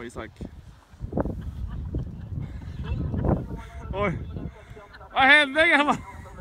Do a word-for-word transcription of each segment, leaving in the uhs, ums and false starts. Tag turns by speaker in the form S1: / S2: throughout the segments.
S1: Bra Isak. Oj. Vad hände gammal?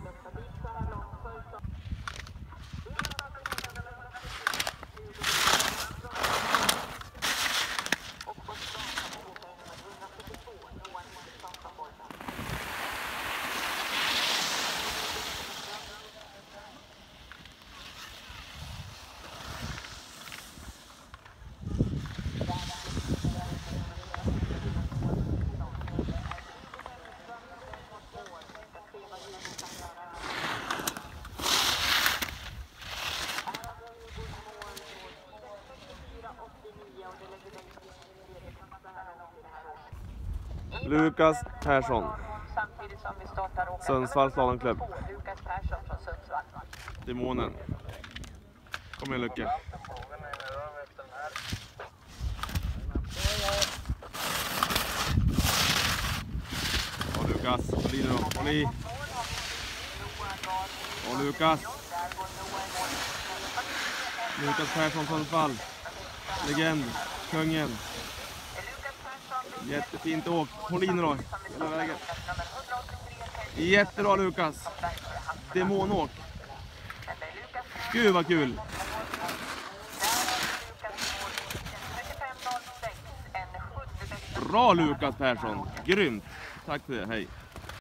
S1: Lukas Persson, Sundsvalls slalomklubb. Demonen. Kom igen Lucke. Och Lukas, håll i nu då, håll i. Och Lukas. Lukas Persson, Sundsvall. Legend, kungen. Jättefint åk. Håll in då. Hela vägen. Jättebra Lukas. Demonåk. Gud vad kul. Bra Lukas Persson. Grymt. Tack för det. Hej.